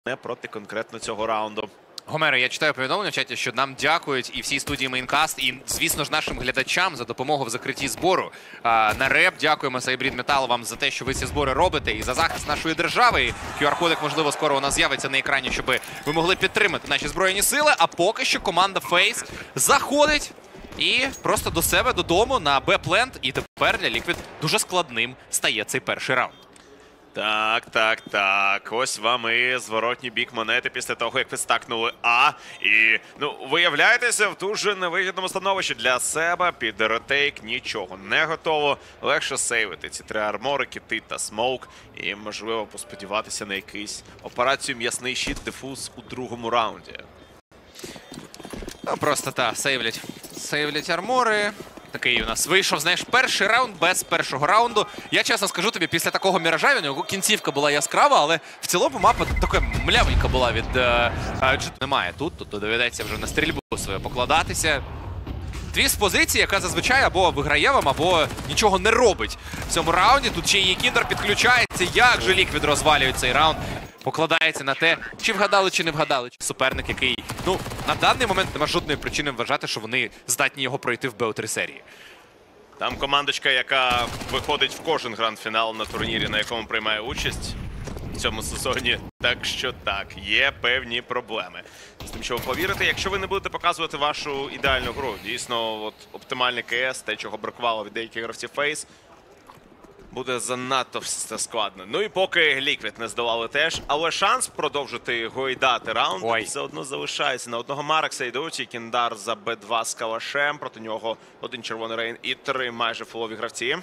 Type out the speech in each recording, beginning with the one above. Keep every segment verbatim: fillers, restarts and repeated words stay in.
не проти конкретно цього раунду. Гомере, я читаю повідомлення в чаті, що нам дякують і всій студії Мейнкаст, і, звісно ж, нашим глядачам за допомогу в закритті збору. А, на реп дякуємо Сайбрід Метал вам за те, що ви ці збори робите, і за захист нашої держави. І кю ар-кодик, можливо, скоро у нас з'явиться на екрані, щоб ви могли підтримати наші Збройні Сили. А поки що команда Фейс заходить і просто до себе, додому, на Б-плент. І тепер для Liquid дуже складним стає цей перший раунд. Так, так, так. Ось вам і зворотній бік монети після того, як ви стакнули А. І, ну, виявляєтеся в дуже невигідному становищі для себе. Під ретейк нічого не готово. Легше сейвити ці три армори, кіти та смоук. І, можливо, посподіватися на якийсь операцію м'ясний щит, дифуз у другому раунді. Ну, просто, та, сейвлять. Сейвлять армори. Такий у нас вийшов, знаєш, перший раунд без першого раунду. Я чесно скажу тобі, після такого Міража, у нього кінцівка була яскрава, але в цілому мапа така млявенька була від е, е, джиту. Немає тут, тут доведеться вже на стрільбу свою покладатися. Твіст позиції, яка зазвичай або виграє вам, або нічого не робить в цьому раунді. Тут ще і Кіндер підключається. Як же Liquid розвалює цей раунд. Покладається на те, чи вгадали, чи не вгадали. Суперник, який, ну, на даний момент нема жодної причини вважати, що вони здатні його пройти в Б О три серії. Там командочка, яка виходить в кожен гранд-фінал на турнірі, на якому приймає участь в цьому сезоні. Так що так, є певні проблеми. З тим, що ви повірите, якщо ви не будете показувати вашу ідеальну гру, дійсно, от оптимальний КС, те, чого бракувало від деяких гравців Фейс, буде занадто все складно. Ну і поки Liquid не здолали теж, але шанс продовжити гойдати раунд Ой. все одно залишається. На одного Марекса йдуть, і Кіндар за Б два з калашем, проти нього один червоний рейн і три майже фулові гравці.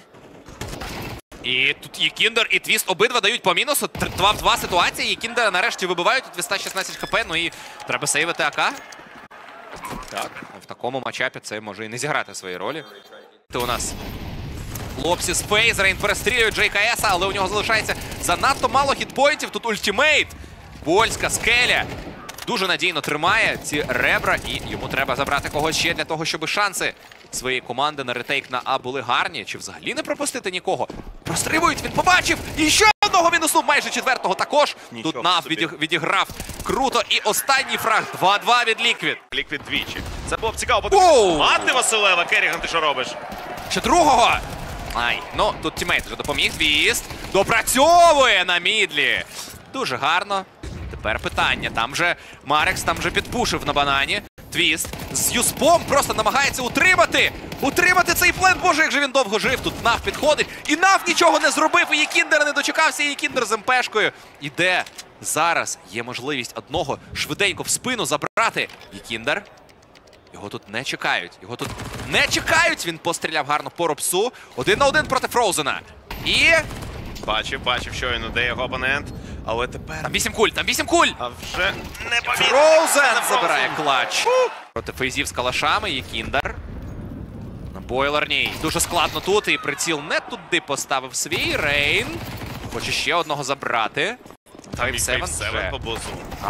І тут і Кіндер, і Твіст обидва дають по мінусу. два в два ситуації, і Кіндера нарешті вибивають у Твіста шістнадцять хп, ну і треба сейвити АК. Так, в такому матчапі це може і не зіграти свої ролі. Це у нас хлопці з Фейс, Рейн перестрілюють Джей Ка Ес, але у нього залишається занадто мало хітпоінтів. Тут ультимейт. Польська скеля дуже надійно тримає ці ребра, і йому треба забрати когось ще для того, щоб шанси своєї команди на ретейк на А були гарні. Чи взагалі не пропустити нікого? Прострибують, він побачив! І ще одного мінусу, майже четвертого також. Нічого Тут Нав відіг... відіграв круто. І останній фраг два-два від Liquid. Liquid двічі. Це було б цікаво подивитися. Мати Василева, Керріган, ти що робиш? Ще другого! Ай, ну тут тімейт вже допоміг. Твіст допрацьовує на мідлі. Дуже гарно. Тепер питання. Там же Марекс, там же підпушив на банані. Твіст з Юспом просто намагається утримати. Утримати цей плен. Боже, як же він довго жив. Тут Нав підходить. І Нав нічого не зробив. І Єкіндер не дочекався. І Єкіндер з ем-пешкою. Іде. Зараз є можливість одного швиденько в спину забрати. Єкіндер. Його тут не чекають. Його тут не чекають. Він постріляв гарно по Робсу. Один на один проти Фроузена. І... Бачив, бачив, щойно, де його опонент. Але тепер... Там вісім куль, там вісім куль! А вже не помітно. Фроузен забирає клатч. Проти фейзів з калашами. Є Кіндер. На бойлерній. Дуже складно тут. І приціл не туди поставив свій. Рейн. Хоче ще одного забрати. Там севен по бозу.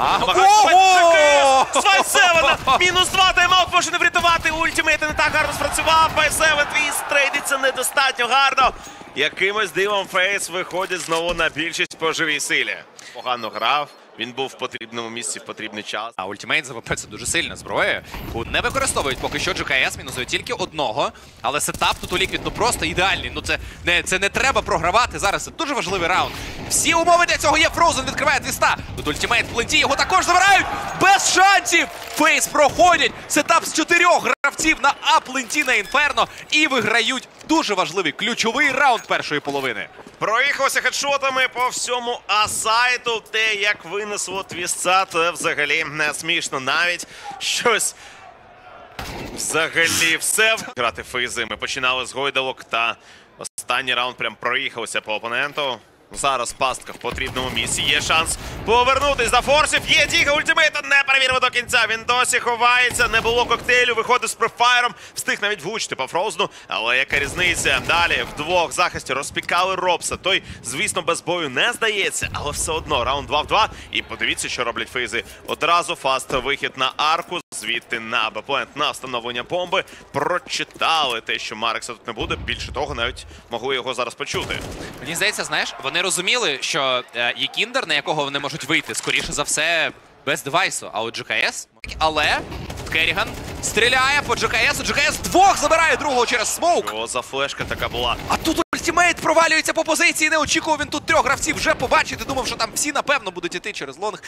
Ого! Свай севена! Мінус два, тайм-аут може не врятувати. Ультимейт не так гарно спрацював. Фай севен Твіст трейдиться недостатньо гарно. Якимось дивом Фейс виходить знову на більшість по живій силі. Погано грав. Він був в потрібному місці в потрібний час. А ультимейт за ВП це дуже сильна зброя, яку не використовують поки що. Джей Ка Ес мінусує тільки одного. Але сетап тут у Liquid ну просто ідеальний. Ну це не, це не треба програвати зараз. Це дуже важливий раунд. Всі умови для цього є. Фроузен відкриває Твіста. Тут ультимейт в пленті, його також забирають. Без шансів! Фейс проходять. Сетап з чотирьох гравців на А-пленті на Інферно. І виграють дуже важливий ключовий раунд першої половини. Проїхався хедшотами по всьому А-сайту. Те, як винесло Твістца, це взагалі не смішно. Навіть щось взагалі все. Грати фейзи. Ми починали з гойдалок, та останній раунд прям проїхався по опоненту. Зараз пастка в потрібному місці. Є шанс повернутись до форсів. Є діга ультимейта. Не перевіримо до кінця. Він досі ховається. Не було коктейлю. Виходить з префайром. Встиг навіть влучити по Фроузну. Але яка різниця? Далі вдвох в захисті розпікали Робса. Той, звісно, без бою не здається. Але все одно раунд два в два. І подивіться, що роблять фейзи. Одразу фаст вихід на арку. Звідти на Б-плент на встановлення бомби. Прочитали те, що Марекса тут не буде. Більше того, навіть могли його зараз почути. Мені здається, знаєш, вони Вони розуміли, що е, є кіндер, на якого вони можуть вийти, скоріше за все, без девайсу. А от джі кей ес... Але Керріган стріляє по джі кей ес. джі кей ес двох забирає другого через смоук. Що за флешка така була? А тут ультимейт провалюється по позиції. Не очікував він тут трьох гравців вже побачити. Думав, що там всі, напевно, будуть іти через лонг.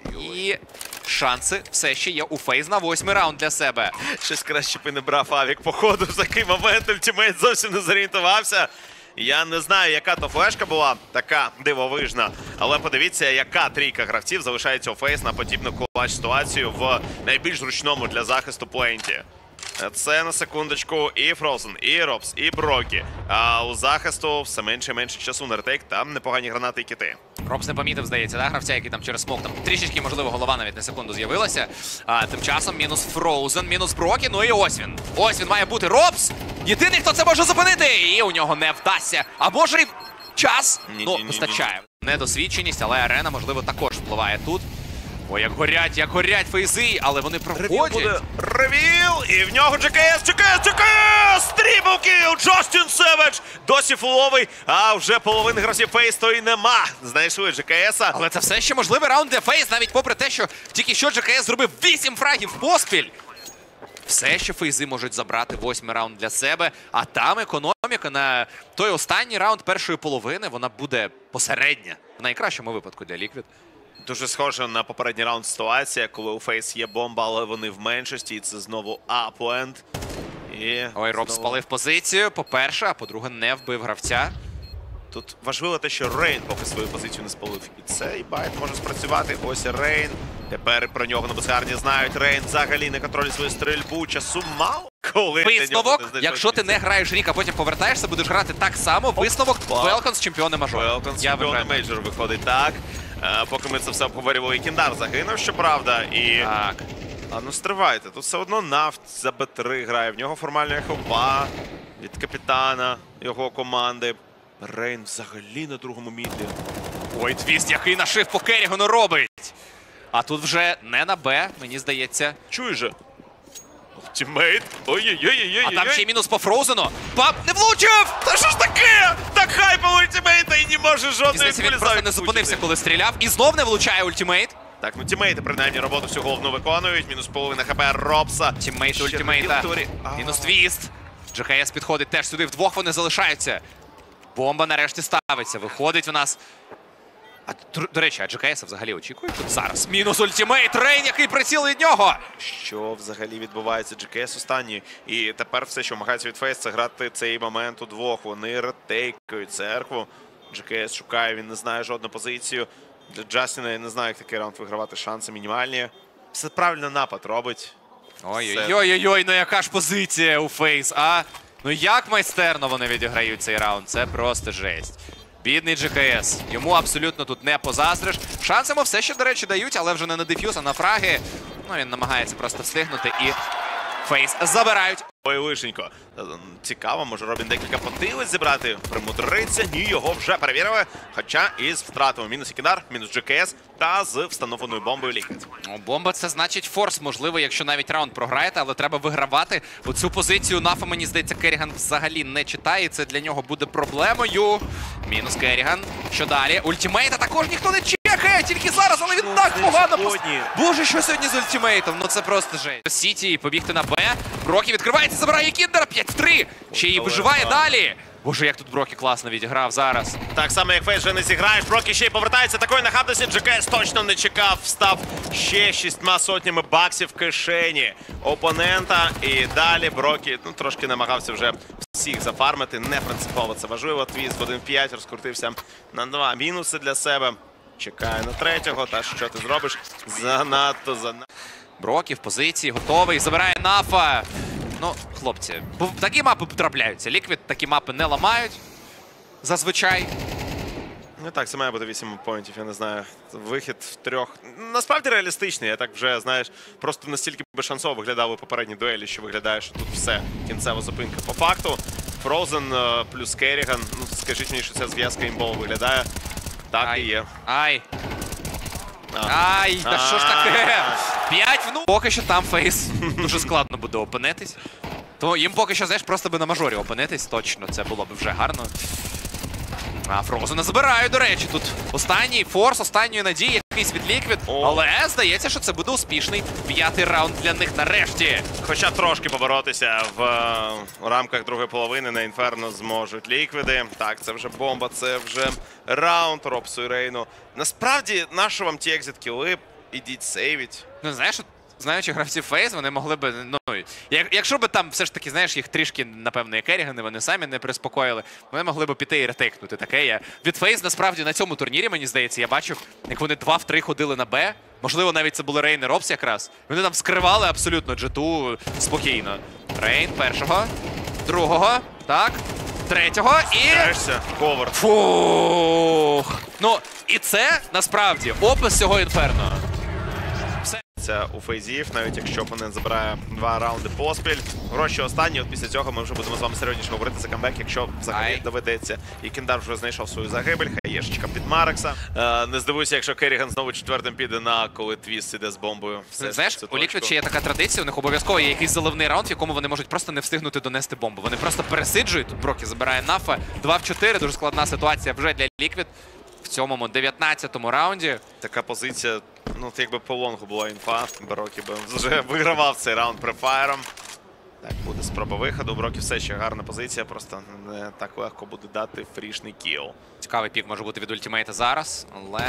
І шанси все ще є у Фейз на восьмий раунд для себе. Щось краще б і не брав Авік, походу, в такий момент ультимейт зовсім не зорієнтувався. Я не знаю, яка то флешка була, така дивовижна. Але подивіться, яка трійка гравців залишається у Фейс на подібну клач ситуацію в найбільш зручному для захисту пленті. Це на секундочку і Frozen, і Робс, і Брокі. А у захисту все менше і менше часу на ретейк, там непогані гранати і кити. Робс не помітив, здається, да, гравця, який там через смок. Там трішечки, можливо, голова навіть на секунду з'явилася. А тим часом мінус Frozen, мінус Брокі, ну і ось він. Ось він має бути. Робс! Єдиний, хто це може зупинити! І у нього не вдасться. А може і час? Ні, ну, ні, ні, вистачає. Недосвідченість, але арена, можливо, також впливає тут. Ой, як горять, як горять фейзи, але вони Ревіл проходять. буде. Ревіл! І в нього джі кей ес, джі кей ес, джі кей ес! Трипл кіл! Джастін Севедж! Досі фуловий, а вже половини гравців Фейс то і нема. Знайшли джі кей ес-а. Але це все ще можливий раунд для Фейз, навіть попри те, що тільки що джі кей ес зробив вісім фрагів поспіль. Все ще Фейзи можуть забрати восьмий раунд для себе, а там економіка на той останній раунд першої половини, вона буде посередня. В найкращому випадку для Liquid. Дуже схоже на попередній раунд ситуація, коли у Фейс є бомба, але вони в меншості, і це знову апленд. І Ой, Роб знову... спалив позицію, по-перше, а по-друге, не вбив гравця. Тут важливо те, що Рейн поки свою позицію не спалив. І цей байт може спрацювати. Ось Рейн. Тепер про нього на Безгарді знають. Рейн взагалі не контролює свою стрільбу. Часу мало. Коли Висновок, якщо ти не граєш рік, а потім повертаєшся, будеш грати так само. Висновок Велконс чемпіони мажор. Велконс Я чемпіони вибираю. мейджор виходить так. А, поки ми це все обговорювали, і Кіндар загинув, щоправда. І... Так. А ну стривайте, тут все одно Нафт за Б три грає. В нього формальна хопа від капітана його команди. Рейн взагалі на другому мідлі. Ой, твіст, який нашив по Керрігану робить. А тут вже не на Б, мені здається. Чуй же. Тіммейт. Ой-ой-ой-ой-ой. А там ще й мінус по Фроузену. Пап, не влучив! Та що ж таке? Так хайпав ультимейта і не може жодної Здається, він кулі просто не влучити. зупинився, коли стріляв. І знов не влучає ультимейт. Так, ну тіммейти принаймні роботу всю головну виконують. Мінус половина хп Робса. Тіммейт Ще ультимейта. Вікторі. А. Мінус твіст. джі кей ес підходить теж сюди. Вдвох вони залишаються. Бомба нарешті ставиться. Виходить у нас. А, до, до речі, а джі кей ес взагалі очікує тут зараз. Мінус ультимейт. Рейн, який приціл від нього. Що взагалі відбувається? джі кей ес останній. І тепер все, що вимагається від Фейс, це грати цей момент удвох. Вони ретейкають церкву. джі кей ес шукає, він не знає жодну позицію. Для Джастіна я не знаю, як такий раунд вигравати, шанси мінімальні. Все правильно напад робить. Ой-ой-ой, ну яка ж позиція у Фейс, а? Ну як майстерно вони відіграють цей раунд, це просто жесть. Бідний джі кей ес, йому абсолютно тут не позаздриш. Шанси йому все ще, до речі, дають, але вже не на деф'юз, а на фраги. Ну він намагається просто встигнути і Фейс забирають. Ой, лишенько. Цікаво, може Робін декілька потилиць зібрати, примудриться. Ні, його вже перевірили. Хоча із втратами мінус Кіндар, мінус джі кей ес та з встановленою бомбою Liquid. Ну, бомба це значить форс, можливо, якщо навіть раунд програєте, але треба вигравати. Оцю позицію Нафа, мені здається, Керріган взагалі не читає, і це для нього буде проблемою. Мінус Керріган. Що далі? Ультимейта також ніхто не чекає, тільки зараз, але він Ну, так це погано. сьогодні. Боже, що сьогодні з ультимейтом? Ну це просто жесть. Сіті побігти на Б. Брокі відкривається, забирає Кіндера. п'ять в три. Ще й але виживає так. далі. Боже, як тут Брокі класно відіграв зараз. Так само, як Фейс вже не зіграєш, Брокі ще й повертається такої нахабності. джі кей ес точно не чекав, встав ще шістьма сотнями баксів в кишені опонента. І далі Брокі ну, трошки намагався вже всіх зафармити. Не принципово це важливо. Твіст в один п'ять розкрутився на два мінуси для себе. Чекає на третього. Та що ти зробиш? Занадто, занадто. Брокі в позиції, готовий, забирає Нафа. Ну, хлопці, бо такі мапи потрапляються. Liquid такі мапи не ламають. Зазвичай. Ну так, це має бути вісім поінтів, я не знаю. Вихід в трьох. Насправді реалістичний. Я так вже, знаєш, просто настільки безшансово виглядали попередні дуелі, що виглядає, що тут все. Кінцева зупинка. По факту, Frozen плюс Керріган. Ну, скажіть мені, що ця зв'язка імбово виглядає. Так Ай. і є. Ай. А. Ай, та що ж таке? П'ять в нуль. Поки що там Фейс дуже складно буде опинитись. То їм поки що, знаєш, просто би на мажорі опинитись, точно, це було б вже гарно. А Фрозена забирають, до речі. Тут останній форс, останньої надії, якийсь від Ліквід. Але здається, що це буде успішний п'ятий раунд для них нарешті. Хоча трошки поборотися в, е, в рамках другої половини на Інферно зможуть Ліквіди. Так, це вже бомба, це вже раунд Робсу і Рейну. Насправді, нащо вам ті екзит-кіли? Ідіть сейвіть. Ну, знаєш, знаючи гравців Фейс, вони могли б, ну, як, якщо б там все ж таки, знаєш, їх трішки, напевно, і керігани, вони самі не приспокоїли, вони могли б піти і ретейкнути. Таке є. Від Фейс, насправді, на цьому турнірі, мені здається, я бачив, як вони два в три ходили на Б. Можливо, навіть це були Рейн і Робс якраз. Вони там скривали абсолютно джі ту спокійно. Рейн першого, другого, так, третього і... Кажешся, ковер. Фух. Ну, і це, насправді, опис цього Інферно. Це у фейзів, навіть якщо опонент забирає два раунди поспіль. Гроші останні, от після цього ми вже будемо з вами серйозніше говорити за камбек, якщо взагалі Ай. доведеться. І Кіндар вже знайшов свою загибель, хаєшечка під Марекса. Е, не здивуйся, якщо Керріган знову четвертим піде на, коли Твіст іде з бомбою. Все, Знаєш, у Ліквід ще є така традиція, у них обов'язково є якийсь заливний раунд, в якому вони можуть просто не встигнути донести бомбу. Вони просто пересиджують, тут Брокі забирає Нафа, два в чотири, дуже складна ситуація вже для Ліквід. В цьому дев'ятнадцятому раунді. Така позиція, ну, от якби по лонгу була інфа, Брокі би вже вигравав цей раунд префайром. Так, буде спроба виходу. У Брокі все ще гарна позиція, просто не так легко буде дати фрішний кіл. Цікавий пік може бути від ультимейта зараз, але...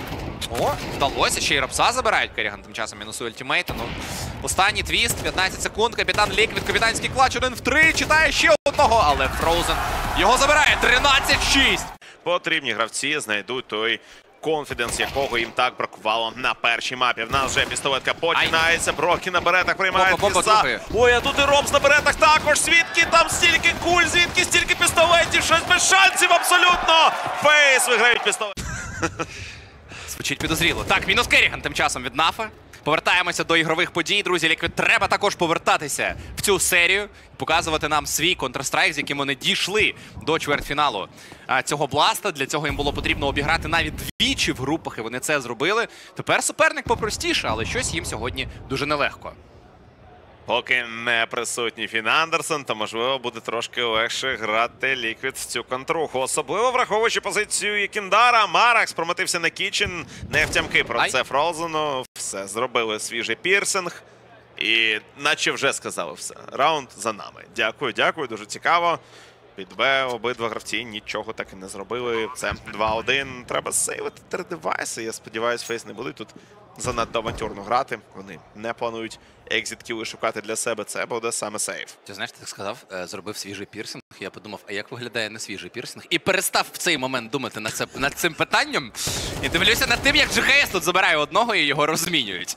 О, вдалося, ще й Робса забирають. Керріган тим часом мінусує ультимейта. Ну, останній твіст, п'ятнадцять секунд, капітан Ліквід, капітанський клач, один в три, читає ще одного, але Фроузен його забирає, тринадцять шість. Потрібні гравці знайдуть той конфіденс, якого їм так бракувало на першій мапі. В нас вже пістолетка починається, Брокі на беретах приймає твіста. Ой, а тут і Робс на беретах також. Звідки там стільки куль, звідки стільки пістолетів, щось без шансів абсолютно. Фейс виграють пістолет. Звучить підозріло. Так, мінус Керріган тим часом від Нафа. Повертаємося до ігрових подій, друзі. Ліквід треба також повертатися в цю серію, показувати нам свій Counter-Strike, з яким вони дійшли до чвертьфіналу цього бласта. Для цього їм було потрібно обіграти навіть двічі в групах, і вони це зробили. Тепер суперник попростіше, але щось їм сьогодні дуже нелегко. Поки не присутній Фін Андерсон, то, можливо, буде трошки легше грати Ліквід в цю контруху. Особливо враховуючи позицію Кіндара. Маракс промотився на Кічен, не втямки про Ай. це Фрозену. Все, зробили свіжий пірсинг. І наче вже сказали все. Раунд за нами. Дякую, дякую, дуже цікаво. Під Б обидва гравці нічого так і не зробили. Це два один. Треба сейвити три девайси. Я сподіваюся, Фейс не будуть тут занадто авантюрно грати. Вони не планують екзит-кіли шукати для себе. Це буде саме сейф. Ти знаєш, ти так сказав, зробив свіжий пірсинг. Я подумав, а як виглядає не свіжий пірсинг? І перестав в цей момент думати над, це, над цим питанням. І дивлюся над тим, як джі ес тут забирає одного і його розмінюють.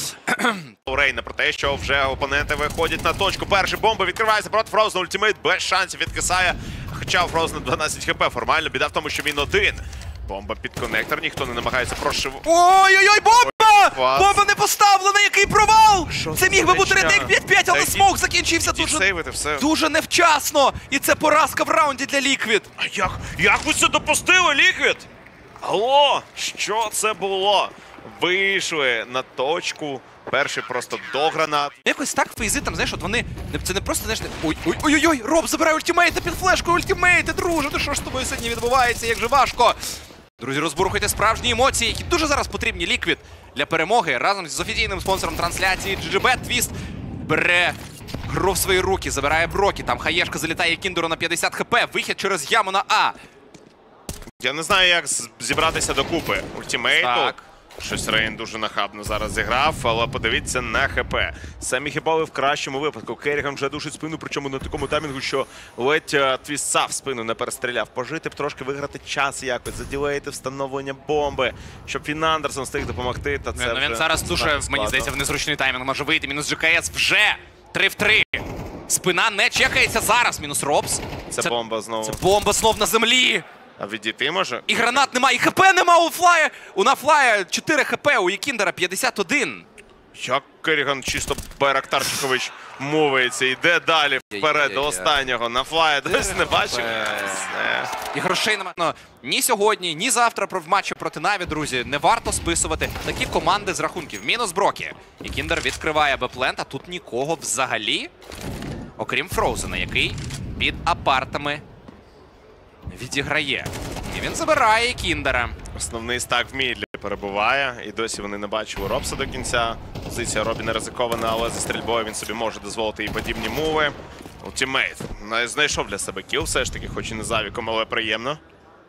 У Рейна про те, що вже опоненти виходять на точку. Перший бомба відкривається проти Фроузена. Ультимейт без шансів відкисає. Хоча у Фроузена дванадцять хп формально. Біда в тому, що він один. Бомба під коннектор. Ніхто не намагається прошивати. Ой-ой-ой, бомба! Клас. Бомба не поставлена, який провал! Що Це це міг би бути за ретейк ча? п'ять п'ять, але Та йдіть- смок закінчився Ідіть дуже, сейвити все. дуже невчасно. І це поразка в раунді для Ліквід. А як? Як ви це допустили, Ліквід? Алло, що це було? Вийшли на точку. Перший просто до гранат. Якось так фейзи там, знаєш, от вони, це не просто, знаєш, ой-ой-ой, Роб забирає ультимейти під флешкою, ультимейти, друже, ну що ж з тобою сьогодні відбувається, як же важко. Друзі, розбурхуйте справжні емоції, які дуже зараз потрібні Ліквід для перемоги. Разом з офіційним спонсором трансляції джі джі бет, Твіст бере гру в свої руки, забирає Брокі, там хаєшка залітає Кіндеру на п'ятдесят хп, вихід через яму на А. Я не знаю, як з- зібратися докупи ультимейту. Так. Щось Рейн дуже нахабно зараз зіграв, але подивіться на ХП. Самі хіпові в кращому випадку. Керріган вже душить спину, причому на такому таймінгу, що ледь е, Твістса в спину не перестріляв. Пожити б трошки, виграти час якось, заділеїти встановлення бомби, щоб Фін Андерсон встиг допомогти. Та це Ну, вже він зараз дуже, складно. мені здається, в незручний таймінг може вийти. Мінус джі ес вже три в три. Спина не чекається зараз. Мінус Робс. Це бомба знову. Це бомба знов на землі. А відійти може? І гранат немає, і ХП нема у Флая. У Нафлая чотири хп, у Єкіндера п'ятдесят один. Як Керріган чисто Байрактарчикович мовиться, йде далі вперед до Ай-яй-яй. останнього. На Флая десь не бачив. Все. І грошей немає. Ну, ні сьогодні, ні завтра про в матчі проти Наві, друзі, не варто списувати такі команди з рахунків. Мінус Брокі. Єкіндер відкриває Б-плент, а тут нікого взагалі, окрім Фроузена, який під апартами відіграє. І він забирає Кіндера. Основний стак в мідлі перебуває, і досі вони не бачили Робса до кінця. Позиція Робі не ризикована, але за стрільбою він собі може дозволити і подібні муви. Ультимейт знайшов для себе кіл все ж таки, хоч і не завіком, але приємно.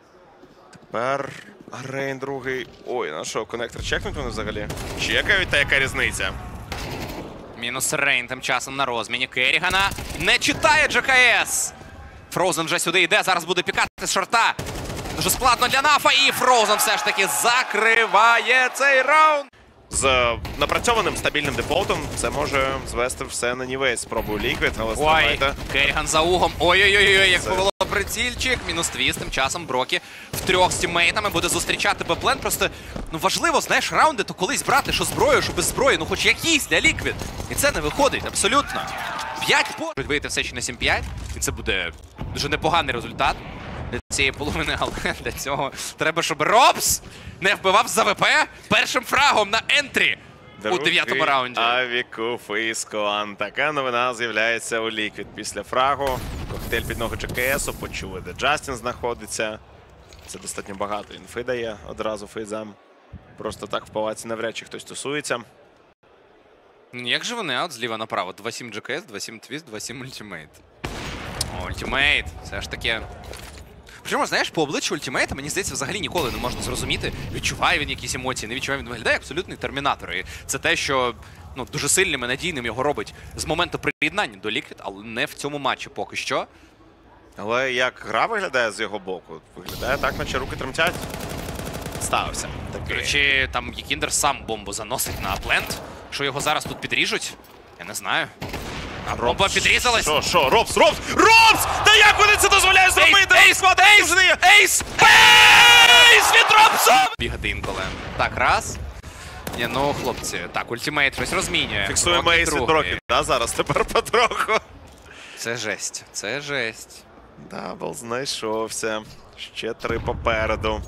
Тепер Рейн другий. Ой, на що, коннектор чекнуть вони взагалі? Чекають, та яка різниця? Мінус Рейн тим часом на розміні Керрігана. Не читає ДжеКаЕс. Фроузен вже сюди йде, зараз буде пікати з шорта. Дуже складно для Нафа, і Фроузен все ж таки закриває цей раунд. З напрацьованим стабільним дефолтом це може звести все на нівець. Спробую Ліквід, але Ой, стримайте. Керріган за угом. Ой-ой-ой, як Це- повело прицільчик. Мінус твіст, тим часом Брокі втрьох з тіммейтами буде зустрічати Б-плен. Просто, ну важливо, знаєш, раунди то колись брати, що зброю, що без зброї, ну хоч якийсь для Ліквід. І це не виходить, абсолютно. П'ять по... Можуть вийти все ще на сім п'ять, і це буде дуже непоганий результат для цієї половини, але для цього треба, щоб Робс не вбивав за ВП першим фрагом на ентрі у дев'ятому раунді. Авіку Фейскоан. Така новина з'являється у Ліквід після фрагу. Коктейль під ноги ДжеКаЕсу, почули, де Джастін знаходиться. Це достатньо багато інфи дає одразу фейзам. Просто так в палаці навряд чи хтось тусується. Ну, як же вони аут зліва направо? два сім ДжеКаЕс, два сім твіст, два сім ультимейт. О, ультимейт. Це ж таке. Причому, знаєш, по обличчю ультимейта, мені здається, взагалі ніколи не можна зрозуміти, відчуває він якісь емоції, не відчуває, він виглядає як абсолютний термінатор. І це те, що ну, дуже сильним і надійним його робить з моменту приєднання до Liquid, але не в цьому матчі поки що. Але як гра виглядає з його боку? Виглядає так, наче руки тремтять. Ставився. До Такий. речі, там Якіндер сам бомбу заносить на плент. Що його зараз тут підріжуть? Я не знаю. А бомба підрізалась. Що, що, Робс, Робс, Робс! Та як вони це дозволяють зробити? Ейс, Ейс, ейс, ейс, ейс від Робса! Бігати інколи. Так, раз. Ні, ну, хлопці, так, ультимейт щось розмінює. Фіксуємо Брокі Ейс від другий. Броків, да, зараз тепер потроху. Це жесть, це жесть. Дабл знайшовся. Ще три попереду.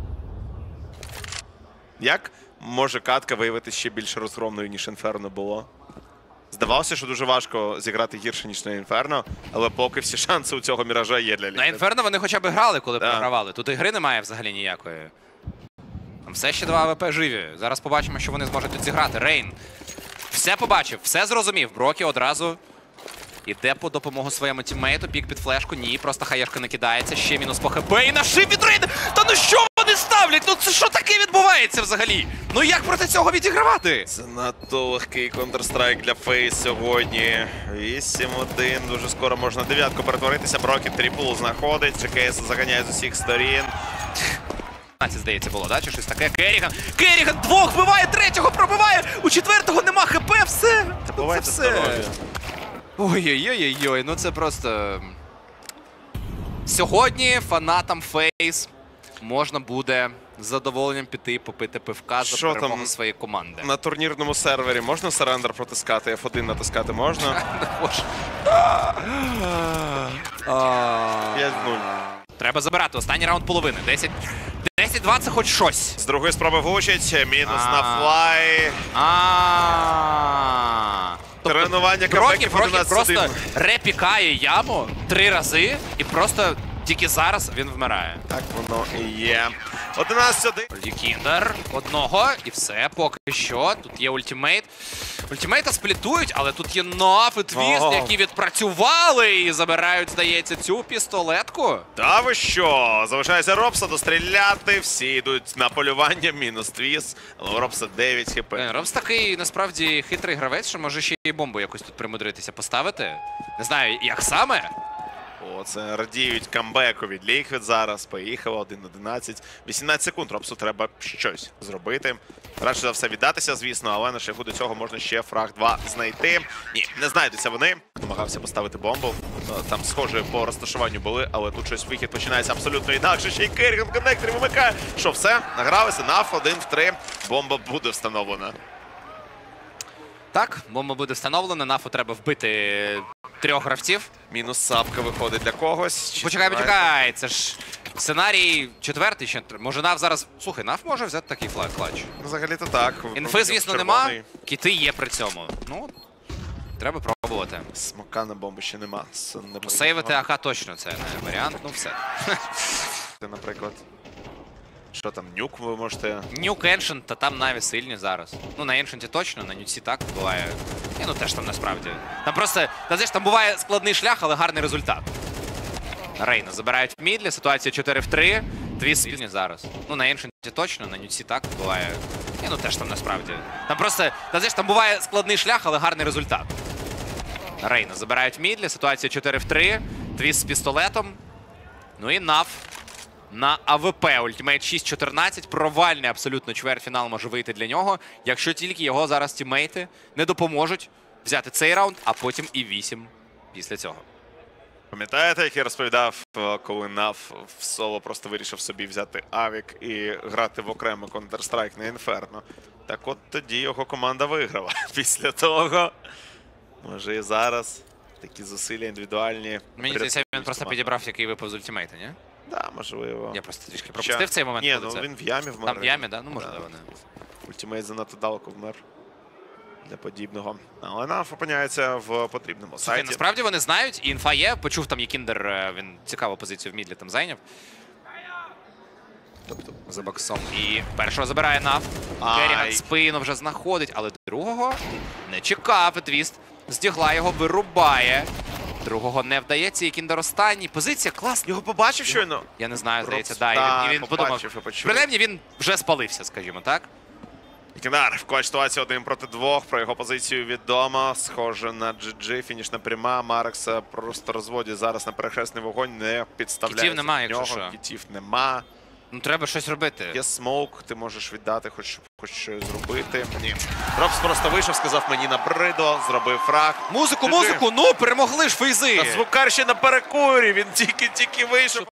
Як може катка виявитися ще більш розгромною, ніж Інферно було? Здавалося, що дуже важко зіграти гірше, ніж на Інферно, але поки всі шанси у цього Міража є для На Ліквід. Інферно вони хоча б грали, коли Да. програвали. Тут ігри немає взагалі ніякої. Там все ще два АВП живі. Зараз побачимо, що вони зможуть тут зіграти. Рейн все побачив, все зрозумів. Брокі одразу іде по допомогу своєму тіммейту. Пік під флешку. Ні, просто хаєшка не кидається. Ще мінус по ХП і нашив від Рейна. Та ну що вони ставлять? Ну це що таке відбувається взагалі? Ну як проти цього відігравати? Це надто легкий Counter-Strike для Фейс сьогодні. вісім один. Дуже скоро можна дев'ятку перетворитися. Брокі трипл знаходить. ДжеКаЕс заганяє з усіх сторін. п'ятнадцять, здається, було, да? Чи щось таке? Керріган. Керріган двох вбиває, третього пробиває. У четвертого нема ХП, все. Та Ну, бувайте це все. здорові. Ой-ой-ой-ой, ну це просто. Сьогодні фанатам Фейс можна буде з задоволенням піти попити пивка за Що перемогу там? своєї команди. На турнірному сервері можна Surrender протискати? еф один натискати можна? Боже. п'ять нуль. Треба забирати. Останній раунд половини. десять два це хоч щось. З другої спроби влучить. Мінус А. на флай. А. Тренування Брокі, камбеків Брокі одинадцять просто один. репікає яму три рази, і просто тільки зараз він вмирає. Так воно і є. одинадцять один. Кіндер одного, і все, поки що. Тут є ультимейт. Ультимейта сплітують, але тут є Наф і Твіст, Ого. які відпрацювали і забирають, здається, цю пістолетку. Та ви що? Залишається Робса достріляти. Всі йдуть на полювання. Мінус Твіст. Але у Робса дев'ять хп. Е, Робс такий, насправді, хитрий гравець, що може ще й бомбу якось тут примудритися поставити. Не знаю, як саме. О, це радіють камбеку від Liquid зараз. Поїхало один одинадцять. вісімнадцять секунд. Робсу треба щось зробити. Радше за все віддатися, звісно, але на шляху до цього можна ще фраг два знайти. Ні, не знайдуться вони. Намагався поставити бомбу. Там схоже по розташуванню були, але тут щось вихід починається абсолютно інакше. Ще й Керріган коннектор вимикає. Що, все? Награлися. Наф один в три. Бомба буде встановлена. Так, бомба буде встановлена, Нафу треба вбити трьох гравців. Мінус сапка виходить для когось. Чи Почекай, знаєте? почекай, це ж сценарій четвертий ще. Може Наф зараз... Слухай, Наф може взяти такий флаг клач. Взагалі-то так. Інфи, звісно, нема, кіти є при цьому. Ну, треба пробувати. Смока на бомбу ще нема. С- не Сейвити АК точно це не варіант, ну все. наприклад. Що там, нюк ви можете. Нюк, Еншент, та там Наві сильні зараз. Ну, на Еншенті точно, на Нюці так буває. І ну теж там насправді. Там просто, та знаєш, там буває складний шлях, але гарний результат. Рейна забирають в мідлі, ситуація чотири в три. Дві сильні зараз. Ну, на Еншенті точно, на Нюці так буває. І ну теж там насправді. Там просто, та знаєш, там буває складний шлях, але гарний результат. Рейна забирають в мідлі, ситуація чотири в три. Твіст з пістолетом. Ну і Нав на АВП. Ультимейт шість чотирнадцять. Провальний абсолютно чвертьфінал може вийти для нього, якщо тільки його зараз тіммейти не допоможуть взяти цей раунд, а потім і вісім після цього. Пам'ятаєте, як я розповідав, коли Нав в соло просто вирішив собі взяти Авік і грати в окремо Counter-Strike на Інферно? Так от тоді його команда виграла. Після того, може і зараз, такі зусилля індивідуальні. Мені здається, він просто підібрав, який випав з ультимейта, ні? Так, да, можливо. Я просто трішки пропустив цей момент. Ні, коли ну це... він в ямі вмер. Там в ямі, да? Ну, можливо, не. Ультимейт занадто далеко вмер для подібного. Але Нав опиняється в потрібному Слухай, сайті. насправді вони знають, і інфа є. Почув там Єкіндер, він цікаву позицію в мідлі там зайняв. Тобто за боксом. І першого забирає Нав. Керріган спину вже знаходить, але другого не чекав. І Твіст з дігла його вирубає. Другого не вдається, Єкіндер останній. Позиція класна. Його побачив щойно? Я не знаю, здається, Та, да. І він, і він побачив, подумав. і почув. Принаймні він вже спалився, скажімо так. Кінар в когось ситуації один проти двох. Про його позицію відомо. Схоже на джі джі. Фінішна пряма. Марекса просто розводять зараз на перехресний вогонь. Не підставляється. Кітів нема, в якщо нього. що. Кітів нема. Ну треба щось робити. Є смоук, ти можеш віддати, хоч, хоч щось зробити. Ні. Робс просто вийшов, сказав мені набридло, зробив фраг. Музику, джі джі. музику! Ну, перемогли ж фейзи! Та звукар ще на перекурі, він тільки-тільки вийшов.